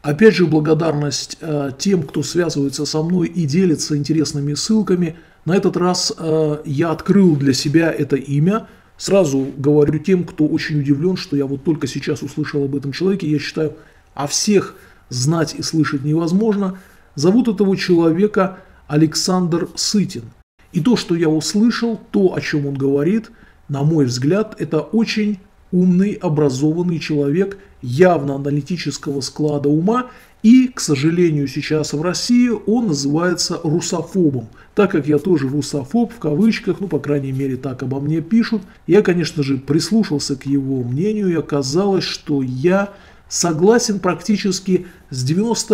Опять же, благодарность тем, кто связывается со мной и делится интересными ссылками. На этот раз я открыл для себя это имя. Сразу говорю тем, кто очень удивлен, что я вот только сейчас услышал об этом человеке. Я считаю, о всех знать и слышать невозможно. Зовут этого человека Александр Сытин. И то, что я услышал, то, о чем он говорит, на мой взгляд, это очень умный, образованный человек, явно аналитического склада ума, и, к сожалению, сейчас в России он называется русофобом. Так как я тоже русофоб, в кавычках, ну, по крайней мере, так обо мне пишут, я, конечно же, прислушался к его мнению, и оказалось, что я согласен практически с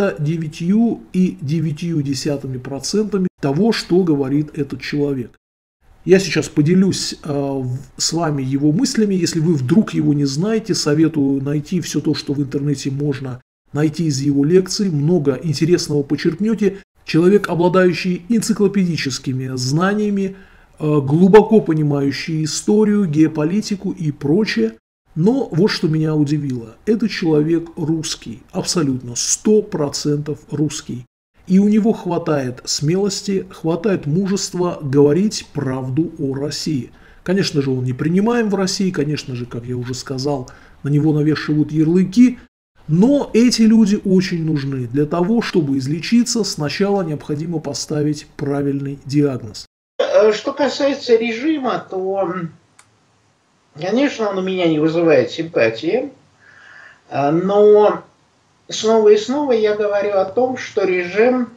99,9% того, что говорит этот человек. Я сейчас поделюсь с вами его мыслями. Если вы вдруг его не знаете, советую найти все то, что в интернете можно найти из его лекций. Много интересного почерпнете. Человек, обладающий энциклопедическими знаниями, глубоко понимающий историю, геополитику и прочее. Но вот что меня удивило. Этот человек русский, абсолютно 100% русский. И у него хватает смелости, хватает мужества говорить правду о России. Конечно же, он не принимаем в России, конечно же, как я уже сказал, на него навешивают ярлыки. Но эти люди очень нужны. Для того, чтобы излечиться, сначала необходимо поставить правильный диагноз. Что касается режима, то, конечно, он у меня не вызывает симпатии, но снова и снова я говорю о том, что режим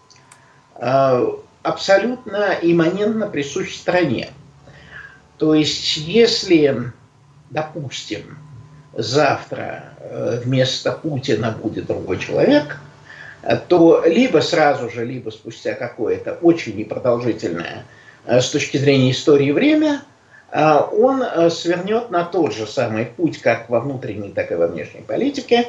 абсолютно имманентно присущ стране. То есть, если, допустим, завтра вместо Путина будет другой человек, то либо сразу же, либо спустя какое-то очень непродолжительное с точки зрения истории время, он свернет на тот же самый путь, как во внутренней, так и во внешней политике,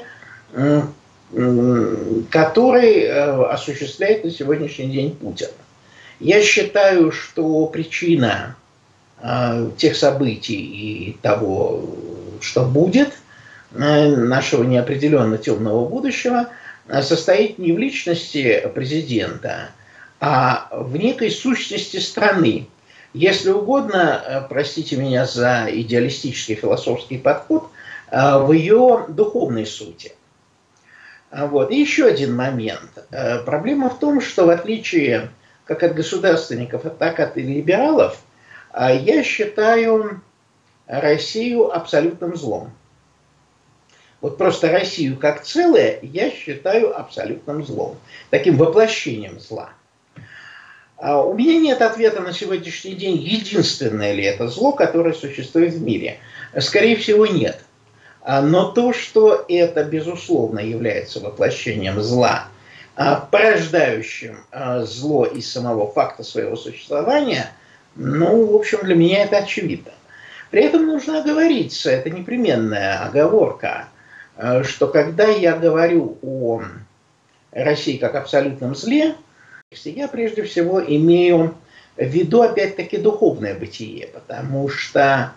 который осуществляет на сегодняшний день Путин. Я считаю, что причина тех событий и того, что будет, нашего неопределенно темного будущего, состоит не в личности президента, а в некой сущности страны. Если угодно, простите меня за идеалистический философский подход, в ее духовной сути. Вот. И еще один момент. Проблема в том, что в отличие как от государственников, так и от либералов, я считаю Россию абсолютным злом. Вот просто Россию как целое я считаю абсолютным злом. Таким воплощением зла. У меня нет ответа на сегодняшний день, единственное ли это зло, которое существует в мире. Скорее всего, нет. Но то, что это, безусловно, является воплощением зла, порождающим зло из самого факта своего существования, ну, в общем, для меня это очевидно. При этом нужно оговориться, это непременная оговорка, что когда я говорю о России как абсолютном зле, я прежде всего имею в виду, опять-таки, духовное бытие, потому что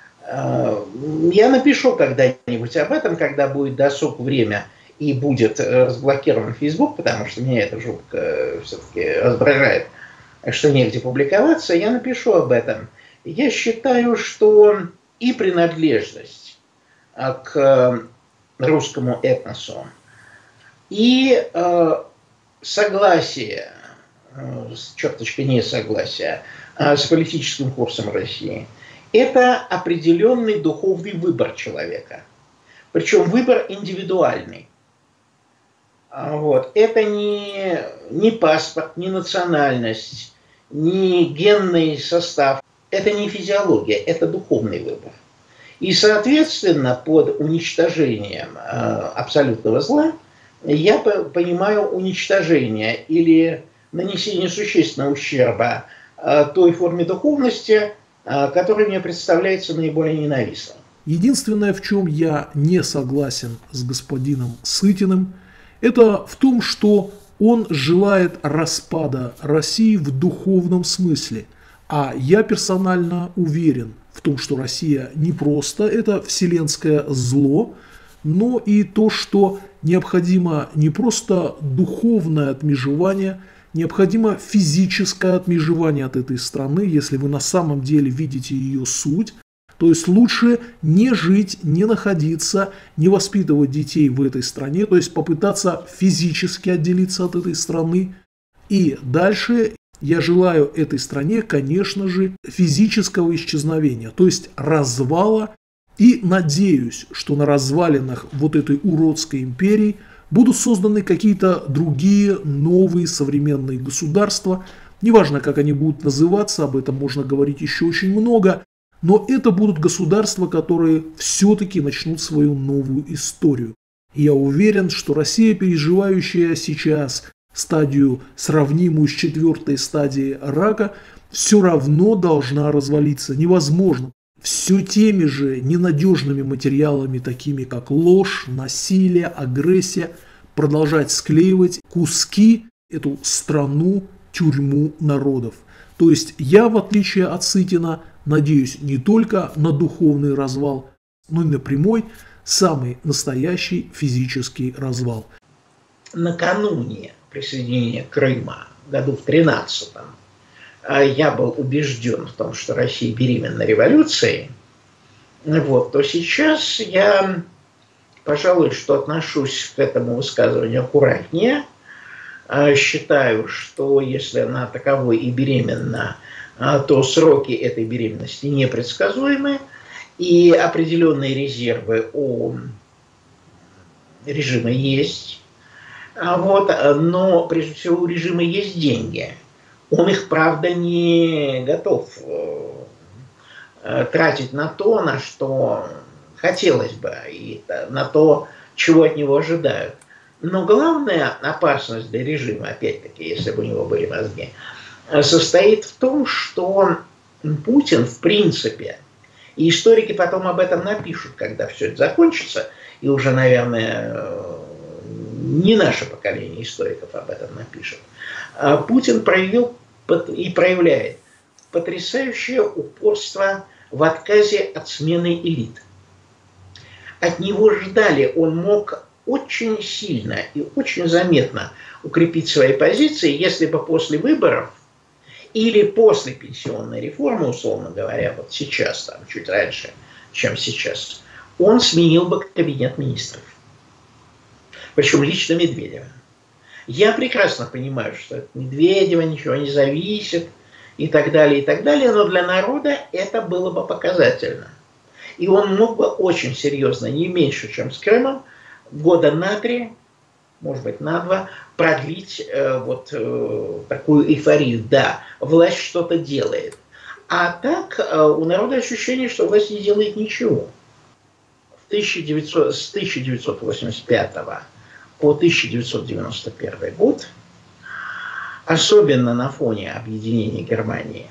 я напишу когда-нибудь об этом, когда будет досуг время и будет разблокирован Facebook, потому что меня это жутко все-таки раздражает, что негде публиковаться, я напишу об этом. Я считаю, что и принадлежность к русскому этносу, и согласие, с черточкой несогласия, с политическим курсом России – это определенный духовный выбор человека. Причем выбор индивидуальный. Вот. Это не паспорт, не национальность, не генный состав. Это не физиология, это духовный выбор. И, соответственно, под уничтожением абсолютного зла я понимаю уничтожение или нанесение существенного ущерба той форме духовности, которая мне представляется наиболее ненавистной. Единственное, в чем я не согласен с господином Сытиным, это в том, что он желает распада России в духовном смысле. А я персонально уверен в том, что Россия не просто это вселенское зло, но и то, что необходимо не просто духовное отмежевание, необходимо физическое отмежевание от этой страны, если вы на самом деле видите ее суть. То есть лучше не жить, не находиться, не воспитывать детей в этой стране, то есть попытаться физически отделиться от этой страны. И дальше я желаю этой стране, конечно же, физического исчезновения, то есть развала. И надеюсь, что на развалинах вот этой уродской империи будут созданы какие-то другие новые современные государства. Неважно, как они будут называться, об этом можно говорить еще очень много. Но это будут государства, которые все-таки начнут свою новую историю. И я уверен, что Россия, переживающая сейчас стадию, сравнимую с 4-й стадией рака, все равно должна развалиться. Невозможно все теми же ненадежными материалами, такими как ложь, насилие, агрессия, продолжать склеивать куски эту страну, тюрьму народов. То есть я, в отличие от Сытина, надеюсь не только на духовный развал, но и на прямой, самый настоящий физический развал. Накануне присоединения Крыма, году в 13-м, я был убежден в том, что Россия беременна революцией, то сейчас я, пожалуй, что отношусь к этому высказыванию аккуратнее. Считаю, что если она таковой и беременна, то сроки этой беременности непредсказуемы, и определенные резервы у режима есть. Но прежде всего у режима есть деньги. Он их, правда, не готов тратить на то, на что хотелось бы, и на то, чего от него ожидают. Но главная опасность для режима, опять-таки, если бы у него были мозги, состоит в том, что Путин, в принципе, и историки потом об этом напишут, когда все это закончится, и уже, наверное, не наше поколение историков об этом напишет, Путин проявил и проявляет потрясающее упорство в отказе от смены элит. От него ждали, он мог очень сильно и очень заметно укрепить свои позиции, если бы после выборов или после пенсионной реформы, условно говоря, вот сейчас, там, чуть раньше, чем сейчас, он сменил бы кабинет министров. Причем лично Медведева. Я прекрасно понимаю, что от Медведева ничего не зависит и так далее, но для народа это было бы показательно. И он мог бы очень серьезно, не меньше, чем с Крымом, года на 3, может быть, на 2, продлить такую эйфорию. Да, власть что-то делает. А так у народа ощущение, что власть не делает ничего. С 1985 по 1991 год, особенно на фоне объединения Германии,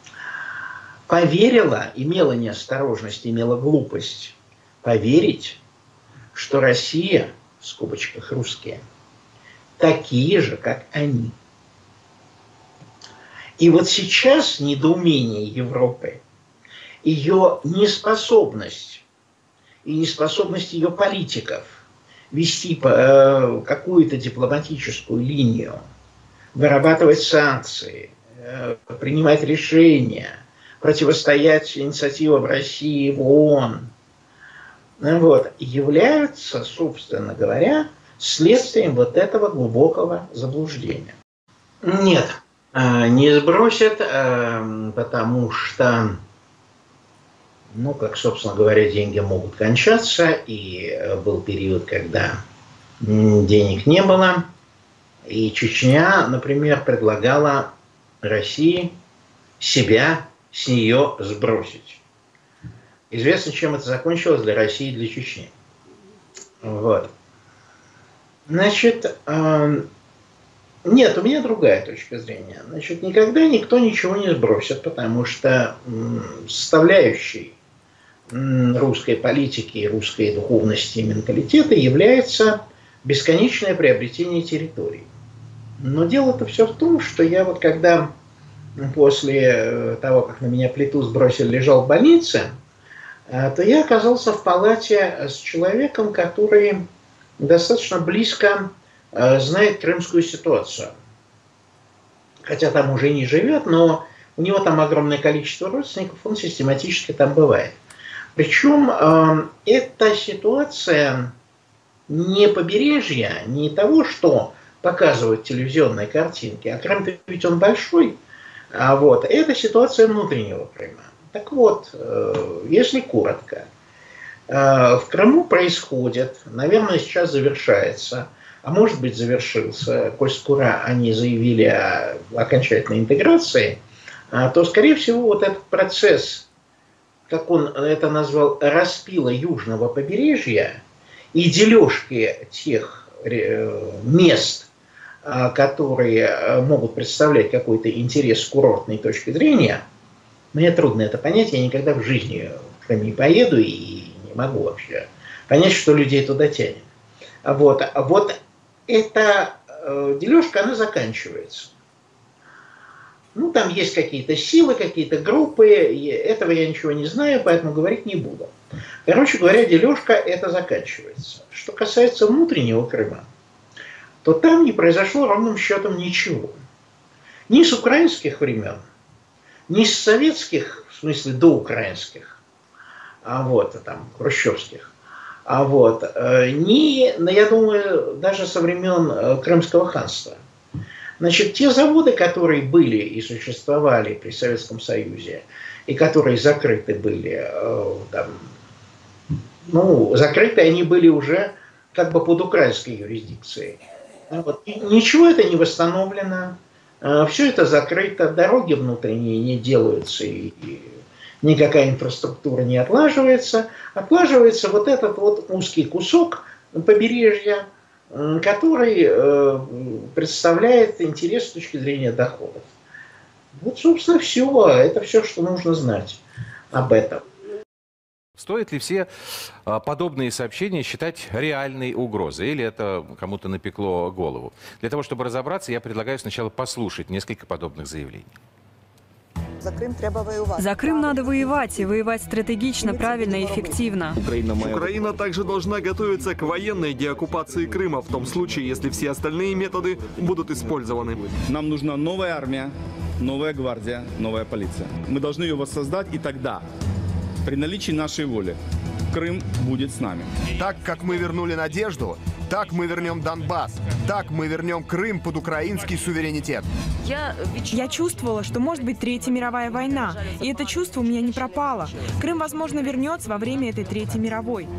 имела неосторожность, имела глупость поверить, что Россия, в скобочках русские, такие же, как они. И вот сейчас недоумение Европы, ее неспособность и неспособность ее политиков вести какую-то дипломатическую линию, вырабатывать санкции, принимать решения, противостоять инициативам России в ООН, являются, собственно говоря, следствием вот этого глубокого заблуждения. Нет, не сбросят, потому что, как, собственно говоря, деньги могут кончаться, и был период, когда денег не было, и Чечня, например, предлагала России себя с нее сбросить. Известно, чем это закончилось для России и для Чечни. Значит, нет, у меня другая точка зрения. Значит, никогда никто ничего не сбросит, потому что составляющей русской политики, русской духовности и менталитета является бесконечное приобретение территорий. Но дело-то все в том, что я когда после того, как на меня плиту сбросили, лежал в больнице, то я оказался в палате с человеком, который достаточно близко знает крымскую ситуацию. Хотя там уже не живет, но у него там огромное количество родственников, он систематически там бывает. Причем эта ситуация не побережья, не того, что показывают телевизионные картинки, а Крым ведь он большой, это ситуация внутреннего Крыма. Так вот, если коротко, в Крыму происходит, наверное, сейчас завершается, а может быть завершился, коль скоро они заявили о окончательной интеграции, то, скорее всего, вот этот процесс, как он это назвал, распила южного побережья и дележки тех мест, которые могут представлять какой-то интерес с курортной точки зрения, мне трудно это понять, я никогда в жизни в Крым не поеду и не могу вообще понять, что людей туда тянет. Вот эта дележка, она заканчивается. Ну, там есть какие-то силы, какие-то группы, этого я ничего не знаю, поэтому говорить не буду. Короче говоря, дележка это заканчивается. Что касается внутреннего Крыма, то там не произошло ровным счетом ничего. Ни с украинских времен, ни с советских, в смысле доукраинских, хрущевских, ни, я думаю, даже со времен Крымского ханства. Значит, те заводы, которые были и существовали при Советском Союзе, и которые закрыты были, закрыты они были уже как бы под украинской юрисдикцией. Ничего это не восстановлено, все это закрыто, дороги внутренние не делаются, и никакая инфраструктура не отлаживается. Отлаживается вот этот вот узкий кусок побережья, который представляет интерес с точки зрения доходов. Вот, собственно, все. Это все, что нужно знать об этом. Стоит ли все подобные сообщения считать реальной угрозой? Или это кому-то напекло голову? Для того, чтобы разобраться, я предлагаю сначала послушать несколько подобных заявлений. За Крым надо воевать, и воевать стратегично, правильно и эффективно. Украина также должна готовиться к военной деоккупации Крыма, в том случае, если все остальные методы будут использованы. Нам нужна новая армия, новая гвардия, новая полиция. Мы должны ее воссоздать, и тогда, при наличии нашей воли, Крым будет с нами. Так, как мы вернули надежду, так мы вернем Донбасс, так мы вернем Крым под украинский суверенитет. Я чувствовала, что может быть Третья мировая война, и это чувство у меня не пропало. Крым, возможно, вернется во время этой Третьей мировой.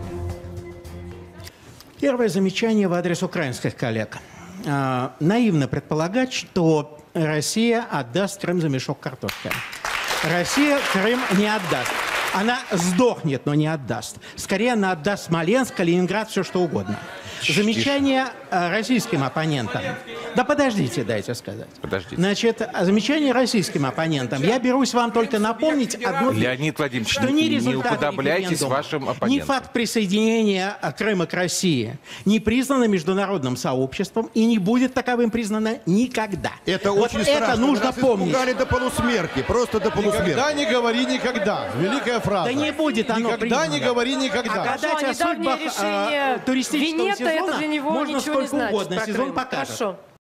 Первое замечание в адрес украинских коллег. Наивно предполагать, что Россия отдаст Крым за мешок картошки. Россия Крым не отдаст. Она сдохнет, но не отдаст. Скорее, она отдаст Смоленск, Калининград, все что угодно. Замечание российским оппонентам. Да подождите, дайте сказать. Подождите. Значит, замечание российским оппонентам. Я берусь вам только напомнить одну вещь. Леонид Владимирович, что не уподобляйтесь вашим оппонентам. Ни факт присоединения Крыма к России не признано международным сообществом и не будет таковым признано никогда. Это вот очень это страшно. нужно помнить. Испугали до полусмерти, просто до полусмерти. Никогда не говори никогда. Великая фраза. Да не будет оно никогда признано. Не говори никогда. А гадать о судьбах туристического Венета, сезона это для него можно ничего не сколько значит угодно. про Сезон Крым. покажет. Хорошо.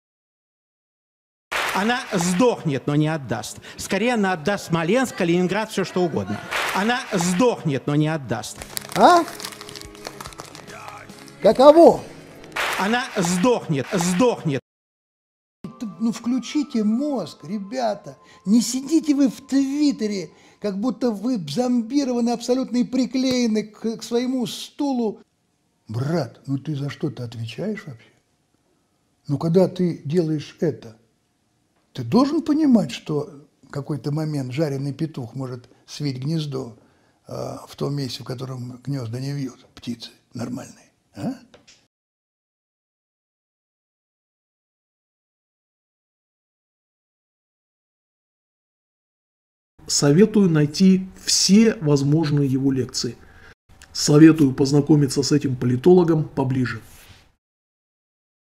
Она сдохнет, но не отдаст. Скорее, она отдаст Смоленск, Калининград, все что угодно. Она сдохнет, но не отдаст. А? Каково? Она сдохнет. Ну включите мозг, ребята. Не сидите вы в Твиттере, как будто вы зомбированы абсолютно и приклеены к своему стулу. Брат, ну ты за что-то отвечаешь вообще? Ну когда ты делаешь это, ты должен понимать, что в какой-то момент жареный петух может свить гнездо в том месте, в котором гнезда не вьют птицы нормальные. А? Советую найти все возможные его лекции. Советую познакомиться с этим политологом поближе.